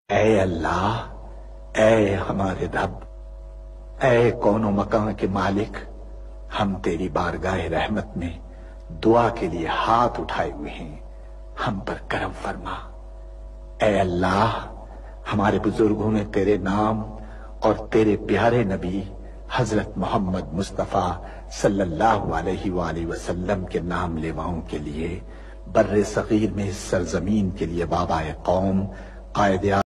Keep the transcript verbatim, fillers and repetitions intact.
ऐ अल्लाह, ऐ हमारे रब, ऐ कौनो मकान के मालिक, हम तेरी बारगाह रहमत में दुआ के लिए हाथ उठाए हुए हैं, हम पर करम फरमा। ऐ अल्लाह, हमारे बुजुर्गों ने तेरे नाम और तेरे प्यारे नबी हजरत मोहम्मद मुस्तफा सल्लल्लाहु अलैहि वसल्लम के नाम लेवाओं के लिए बर्रे सगीर में इस सरजमीन के लिए बाबा कौम आयद